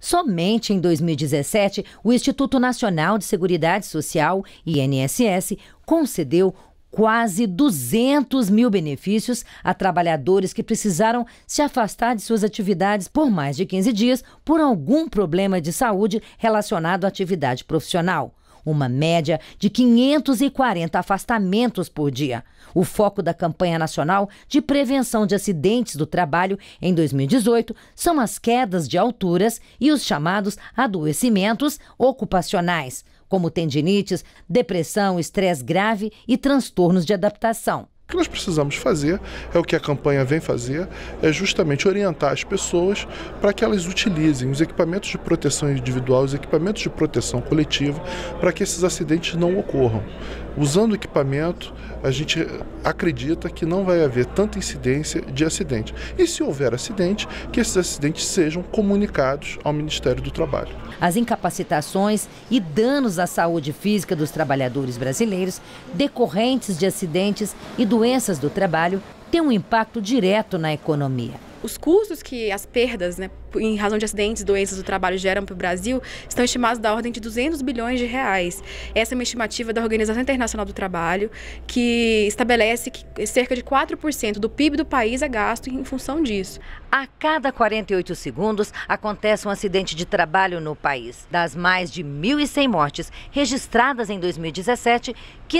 Somente em 2017, o Instituto Nacional de Seguridade Social, INSS, concedeu quase 200 mil benefícios a trabalhadores que precisaram se afastar de suas atividades por mais de 15 dias por algum problema de saúde relacionado à atividade profissional. Uma média de 540 afastamentos por dia. O foco da campanha nacional de prevenção de acidentes do trabalho em 2018 são as quedas de alturas e os chamados adoecimentos ocupacionais, como tendinites, depressão, estresse grave e transtornos de adaptação. O que nós precisamos fazer, é o que a campanha vem fazer, é justamente orientar as pessoas para que elas utilizem os equipamentos de proteção individual, os equipamentos de proteção coletiva, para que esses acidentes não ocorram. Usando o equipamento, a gente acredita que não vai haver tanta incidência de acidente. E se houver acidente, que esses acidentes sejam comunicados ao Ministério do Trabalho. As incapacitações e danos à saúde física dos trabalhadores brasileiros decorrentes de acidentes e doenças do trabalho têm um impacto direto na economia. Os custos que as perdas, em razão de acidentes e doenças do trabalho geram para o Brasil estão estimados da ordem de 200 bilhões de reais. Essa é uma estimativa da Organização Internacional do Trabalho, que estabelece que cerca de 4% do PIB do país é gasto em função disso. A cada 48 segundos acontece um acidente de trabalho no país. Das mais de 1.100 mortes registradas em 2017,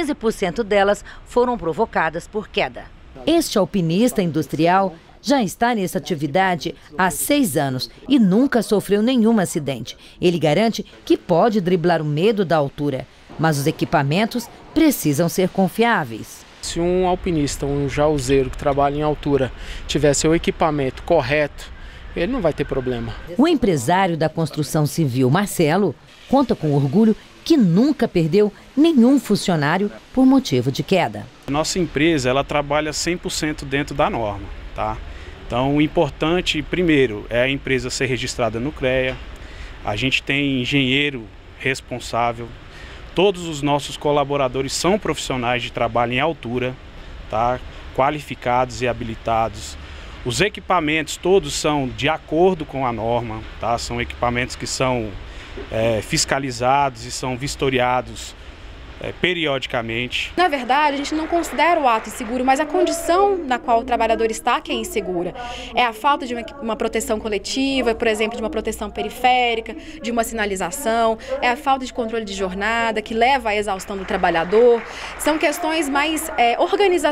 15% delas foram provocadas por queda. Este alpinista industrial já está nessa atividade há 6 anos e nunca sofreu nenhum acidente. Ele garante que pode driblar o medo da altura, mas os equipamentos precisam ser confiáveis. Se um alpinista, um jauzeiro que trabalha em altura, tiver seu equipamento correto, ele não vai ter problema. O empresário da construção civil, Marcelo, conta com orgulho que nunca perdeu nenhum funcionário por motivo de queda. Nossa empresa, ela trabalha 100% dentro da norma, tá? Então, o importante, primeiro, é a empresa ser registrada no CREA, a gente tem engenheiro responsável, todos os nossos colaboradores são profissionais de trabalho em altura, tá? Qualificados e habilitados. Os equipamentos todos são de acordo com a norma, tá? São equipamentos que são fiscalizados e são vistoriados periodicamente. Na verdade, a gente não considera o ato inseguro, mas a condição na qual o trabalhador está que é insegura. É a falta de uma proteção coletiva, por exemplo, de uma proteção periférica, de uma sinalização, é a falta de controle de jornada que leva à exaustão do trabalhador. São questões mais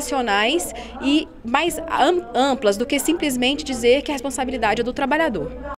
organizacionais e mais amplas do que simplesmente dizer que a responsabilidade é do trabalhador.